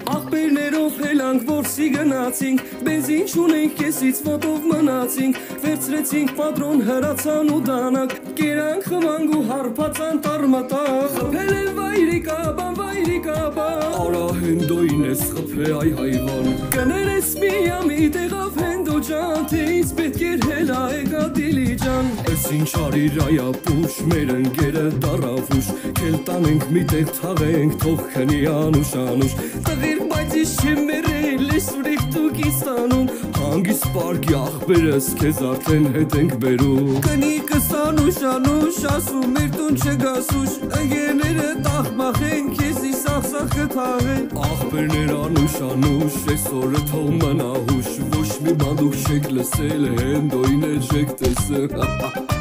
Ախպերներով հելանք որսի գնացինք Բենզին չունենք կեսից ոտով մնացինք Վերցրեցինք պատրոն հրացան ու դանակ Կերանք խվանք ու հարպացան տարմատակ Խպել են վայրիկաբան Արա հենդոին ես խպե այ հայվան Կներես միամի տեղավ հենդո ջան Թե ինձ պետք էր հելա էգա դիլի ջան Ես ինչ արիր այա պուշ մեր ընգերը դարավուշ Կել տանենք մի տեղ թաղենք թող քնի անուշ Տղիր բայց իս չեմ մերել ես ուրիք դուք իս տանում Հանգիս պարկի ախպերս կեզ արդեն հետ ենք բերում Կնիկս անուշ ասում մեր տուն չգասուշ Ընգերները տախմախ են կեզ իս ախսախ կթաղեն Ախպերներ անուշ ես օրը թող մնա հուշ Ոչ մի բան դուք չեք լսել հենդոյին է չեք տեսել